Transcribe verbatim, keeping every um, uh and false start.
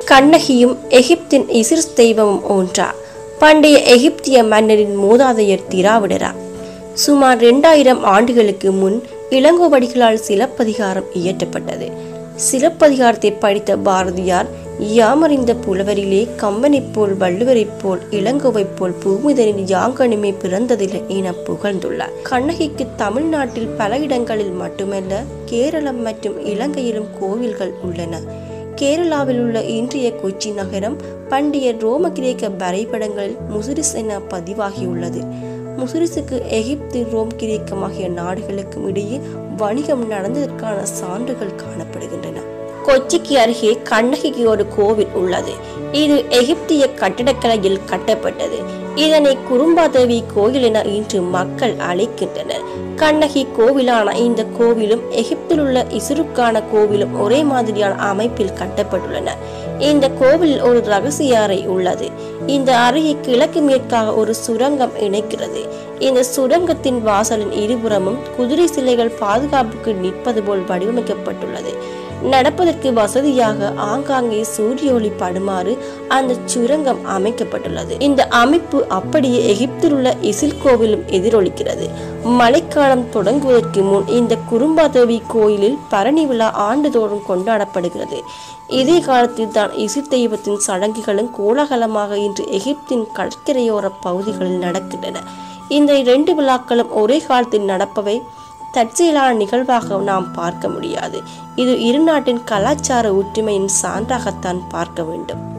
கண்ணகியும் எகிப்தின் இசிரிஸ் தெய்வமும் ஒன்றா? பண்டைய எகிப்திய மன்னரின் மூதாதையர் திராவிடரா? சுமார் இரண்டாயிரம் ஆண்டுகளுக்கு முன் இளங்கோவடிகளால் சிலப்பதிகாரம் இயற்றப்பட்டது. சிலப்பதிகாரத்தை படித்த பாரதியார் யாமறிந்த புலவரிலே கம்பனைப் போல் வள்ளுவரைப் போல் இளங்கோவைப் போல் பூமிதனின் யாங்கனுமே பிறந்ததில்லை என புகழ்ந்துள்ளார். கண்ணகிக்கு தமிழ்நாட்டில் பல இடங்களில் மட்டுமல்ல, கேரளம் மற்றும் இலங்கையிலும் கோவில்கள் உள்ளன. கேரளாவில் உள்ள இன்றைய கொச்சி நகரம் பண்டைய ரோம கிரேக்க வரைபடங்களில் முசிரிஸ் என பதிவாகியுள்ளது. முசிரிஸுக்கு எகிப்து, ரோம், கிரேக்கம் ஆகிய நாடுகளுக்கும் இடையே வணிகம் நடந்ததற்கான சான்றுகள் காணப்படுகின்றன. கொச்சிக்கு அருகே கண்ணகிக்கு ஒரு கோவில் உள்ளது. இது எகிப்திய கட்டடக்கலையில் கட்டப்பட்டது. இதனை குறும்பாதேவி கோயில் என இன்று மக்கள் அழைக்கின்றனர். கண்ணகி கோவிலான இந்த கோவிலும் எகிப்தில் உள்ள இசுருக்கான கோவிலும் ஒரே மாதிரியான அமைப்பில் கட்டப்பட்டுள்ளன. இந்த கோவிலில் ஒரு ரகசிய அறை உள்ளது. இந்த அறையை கிழக்கு மேற்காக ஒரு சுரங்கம் இணைக்கிறது. இந்த சுரங்கத்தின் வாசலின் இருபுறமும் குதிரை சிலைகள் பாதுகாப்புக்கு நிற்பது போல் வடிவமைக்கப்பட்டுள்ளது. நடப்பதற்கு வசதியாக ஆங்காங்கே சூரிய ஒளி படுமாறு அந்த சுரங்கம் அமைக்கப்பட்டுள்ளது. இந்த அமைப்பு அப்படியே எகிப்தில் உள்ள இசில் கோவிலும் எதிரொலிக்கிறது. மழைக்காலம் தொடங்குவதற்கு முன் இந்த குறும்பாதேவி கோயிலில் பரணி விழா ஆண்டுதோறும் கொண்டாடப்படுகிறது. இதே காலத்தில் தான் இசில் தெய்வத்தின் சடங்குகளும் கோலாகலமாக இன்று எகிப்தின் கடற்கரையோர பகுதிகளில் நடக்கின்றன. இந்த இரண்டு விழாக்களும் ஒரே காலத்தில் நடப்பவை தற்செயலான நிகழ்வாக நாம் பார்க்க முடியாது. இது இரு நாட்டின் கலாச்சார ஒற்றுமையின் சான்றாகத்தான் பார்க்க வேண்டும்.